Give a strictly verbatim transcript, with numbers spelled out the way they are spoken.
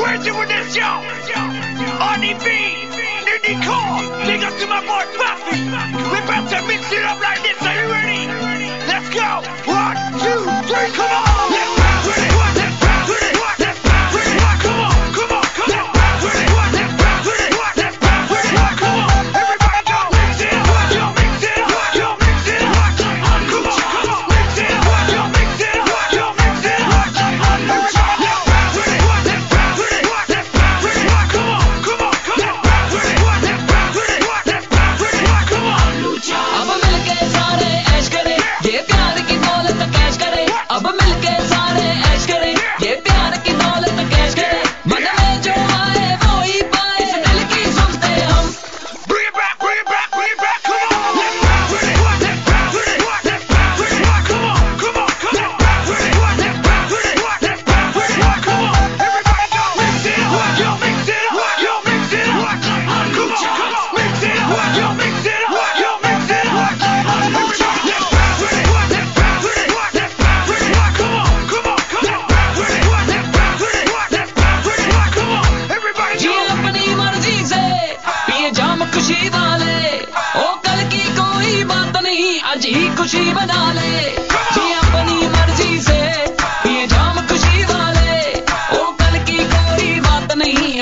Where's it with this, yo? R D B, Niddy Cole, big up to my boy Puffy. We about to mix it up like this, are you ready? Let's go. One, two, three, come on. Let's ride with it. Let's ride with it. Let's ride with it. Come on, come on, come on. Let's ride with it. Let's ride with it. Let's ride with it. Come on, everybody go. Mix it up. Yo, mix it up. Yo, mix it up. Come on, come on, mix it up. Yo, mix it up. Yo, mix it up. Everybody, let's ride with it. Let's ride with it. Let's ride with it. Come on, come on, come on. Let's ride with it. Let's ride with it. Let's ride with it. Come on. अब मिलके सारे ऐश करें, ये प्यार की दौलत cash करें। अब मिलके सारे ऐश करें, ये प्यार की दौलत कैश करें। मन में जो आए वो ही पाए, इस दिल की सुनते हम। Bring it back, bring it back, bring it back. Come on, let's ride with it. Let's ride with it. Let's ride with it. Come on, come on, come on. Let's ride with it. Let's ride with it. Let's ride with it. Come on, everybody go. Mix it up. Yo, mix it up. Yo, mix it up. Come on, come on. Mix it up. Yo, mix it up. Yo, mix it up. Everybody, let's ride with it. Let's ride with it. Let's ride with it. Come on, come on, come on. Let's ride with it. Let's ride with it. Let's ride with it. Come on, everybody ji go. अपनी मर्जी से पिए जाम खुशी वाले, ओ कल की कोई बात नहीं, आज ही खुशी बना ले।